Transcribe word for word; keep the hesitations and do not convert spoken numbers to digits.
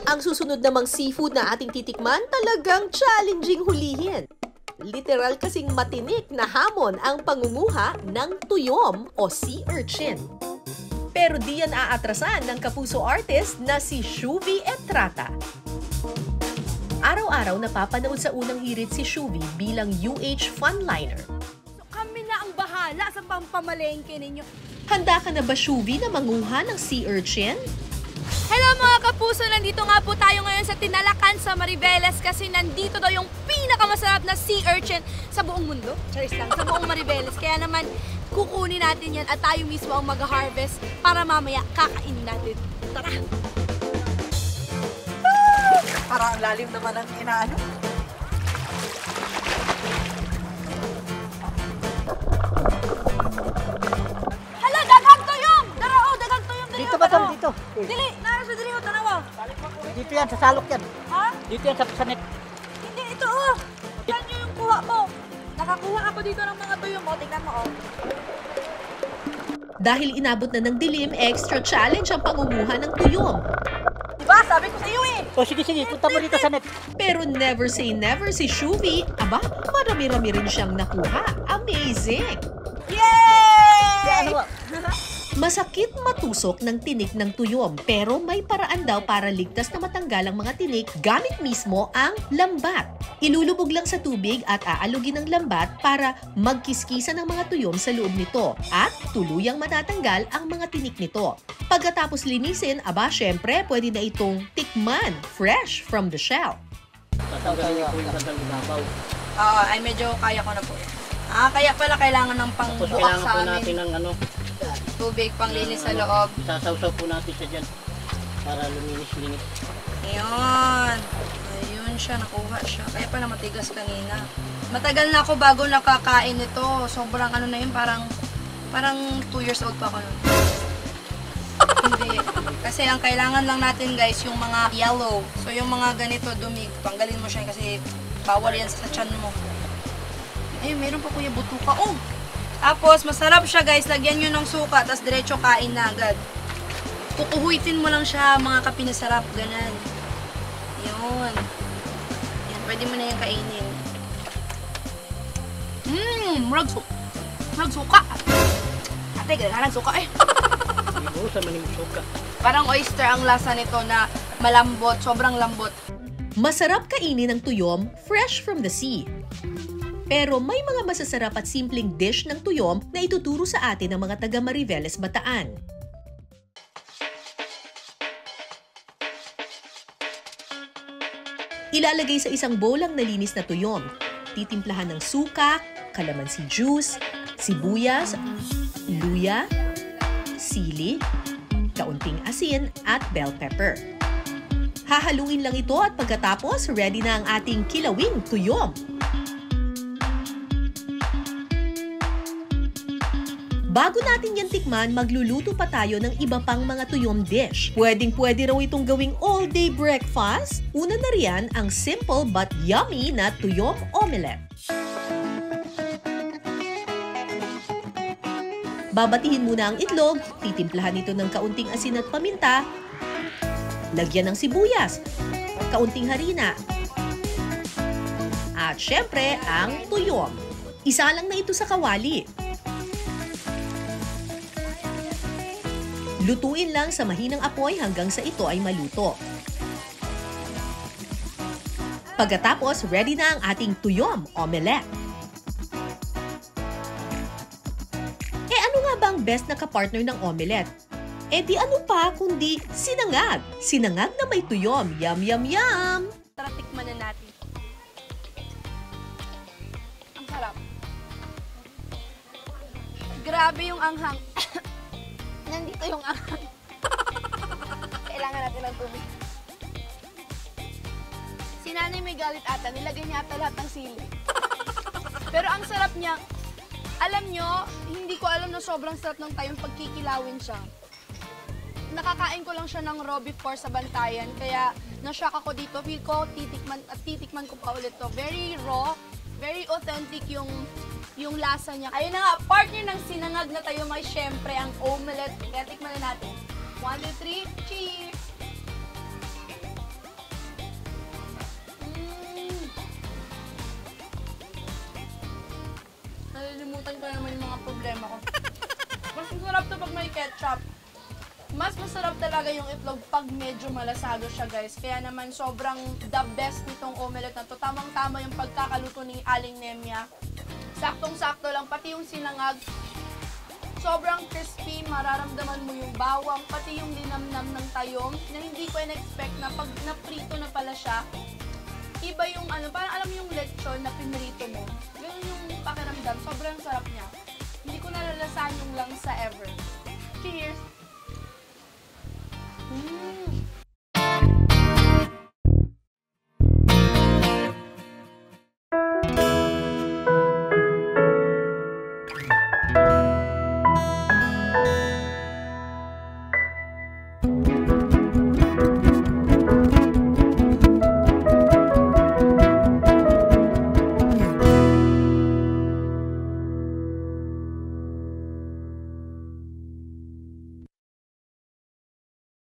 Ang susunod namang seafood na ating titikman talagang challenging hulihin. Literal kasing matinik na hamon ang pangunguha ng tuyom o sea urchin. Pero di yan aatrasan ng kapuso artist na si Shuvi Etrata. Araw-araw napapanood sa unang hirit si Shuvi bilang U H funliner. So kami na ang bahala sa pampamalengke ninyo. Handa ka na ba, Shuvi, na manguha ng sea urchin? Hello mga kapuso! Nandito nga po tayo ngayon sa Tinalacan sa Mariveles kasi nandito daw yung pinakamasarap na sea urchin sa buong mundo. Charis lang, sa buong Mariveles. Kaya naman, kukunin natin yan at tayo mismo ang mag-harvest para mamaya kakainin natin. Tara! Ah! Parang ang lalim naman ang inaano. Hala! Daghang tuyong! Darao! Daghang tuyong! Dito ba ito? Dito. Dili! Nara sa dili! Tanawa! Dito yan, sa salok yan. Ha? Dito yan, sa sanet. Hindi! Ito oh! Tignan nyo yung kuha mo! Nakakuha ako dito ng mga tuyong mo. Tignan mo oh. Dahil inabot na ng dilim, extra challenge ang pangunguha ng tuyom. Diba? Sabi ko sa iyo eh! O sige, sige, punta mo dito sa net. Pero never say never si Shuvi. Aba, marami-rami rin siyang nakuha. Amazing! Yay! Ano ba? Masakit matusok ng tinik ng tuyom, pero may paraan daw para ligtas na matanggal ang mga tinik gamit mismo ang lambat. Ilulubog lang sa tubig at aalugin ang lambat para magkiskisa ng mga tuyom sa loob nito at tuluyang matatanggal ang mga tinik nito. Pagkatapos linisin, aba syempre pwede na itong tikman fresh from the shell. Tatanggalin ko yung kandang ibabaw. Oo, ay medyo kaya ko na po. Ah, kaya pala kailangan ng Tapos pangbuak kailangan sa po amin. natin ng ano, Tubig, panglinis sa loob. sasawsaw po natin siya dyan para luminis-linis. Ayun. Ayun siya, nakuha siya. Kaya pala matigas kanina. Matagal na ako bago nakakain ito. Sobrang ano na yun, parang parang two years old pa ako nun. Hindi. Kasi ang kailangan lang natin guys, yung mga yellow. So yung mga ganito, dumig. Tanggalin mo siya kasi bawal yan sa tiyan mo. Ayun, meron pa kuya butuka. Oh! Tapos, masarap siya guys. Lagyan nyo ng suka, tapos diretso kain na agad. Kukuhuitin mo lang siya, mga kapinasarap. Ganan. Yun. Yan, pwede mo na yung kainin. Mmm, murag suka. Murag suka. Ate, gano'n suka eh. Oo, sa maning suka. Parang oyster ang lasa nito na malambot, sobrang lambot. Masarap kainin ng tuyom fresh from the sea. Pero may mga masasarap at simpleng dish ng tuyom na ituturo sa atin ng mga taga Mariveles, Bataan. Ilalagay sa isang bowl ang nalinis na tuyom. Titimplahan ng suka, kalamansi juice, sibuyas, luya, sili, kaunting asin at bell pepper. Hahaluin lang ito at pagkatapos ready na ang ating kilawing tuyom. Bago natin yan tikman, magluluto pa tayo ng iba pang mga tuyom dish. Pwedeng-pwede raw itong gawing all-day breakfast. Una na riyan ang simple but yummy na tuyom omelette. Babatihin muna ang itlog, titimplahan ito ng kaunting asin at paminta, lagyan ng sibuyas, kaunting harina, at syempre ang tuyom. Isa lang na ito sa kawali. Lutuin lang sa mahinang apoy hanggang sa ito ay maluto. Pagkatapos, ready na ang ating tuyom omelette. Eh ano nga ba ang best na kapartner ng omelette? Eh di ano pa kundi sinangag. Sinangag na may tuyom. Yum, yum, yum! Tara, tikman na natin. Ang sarap. Grabe yung anghang. Nandito yung anghang. Kailangan natin ng tubig. Si nanay may galit ata. Nilagay niya ata lahat ng sili. Pero ang sarap niya, alam nyo, hindi ko alam na sobrang sarap ng tayong pagkikilawin siya. Nakakain ko lang siya ng raw before sa Bantayan. Kaya na-shock ako dito. Feel ko, titikman, at titikman ko pa ulit to. Very raw, very authentic yung yung lasa niya. Ayun na nga, partner ng sinangag na tayo may syempre ang omelette. Kaya tikman na natin. One, two, three, cheers! pag may ketchup. Mas masarap talaga yung itlog pag medyo malasado siya, guys. Kaya naman sobrang the best nitong omelette na to. Tamang-tama yung pagkakaluto ni Aling Nemya. Saktong-sakto lang, pati yung sinangag. Sobrang crispy, mararamdaman mo yung bawang, pati yung linamnam ng tayong na hindi ko in-expect na pag naprito na pala siya. Iba yung ano, parang alam mo yung lechon na pinrito mo. Ganun yung pakiramdam, sobrang sarap niya. Hindi ko nalalasan yung langsa ever. Cheers! Mm.